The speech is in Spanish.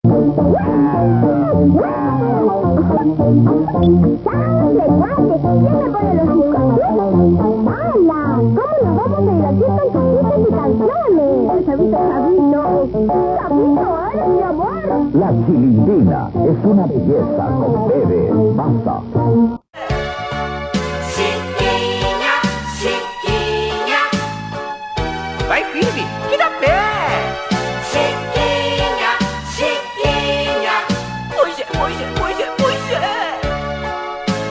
¡Dale, guate! ¿Quién me pone los discos? ¡Hala! ¿Cómo nos vamos a divertir con tus chistes y canciones? Chavito, Chavito. Chavito, eres mi amor. La Chilindrina es una belleza con bebé. Basta. Chiquinha, chiquinha. Vai, Phoebe, que dá pé!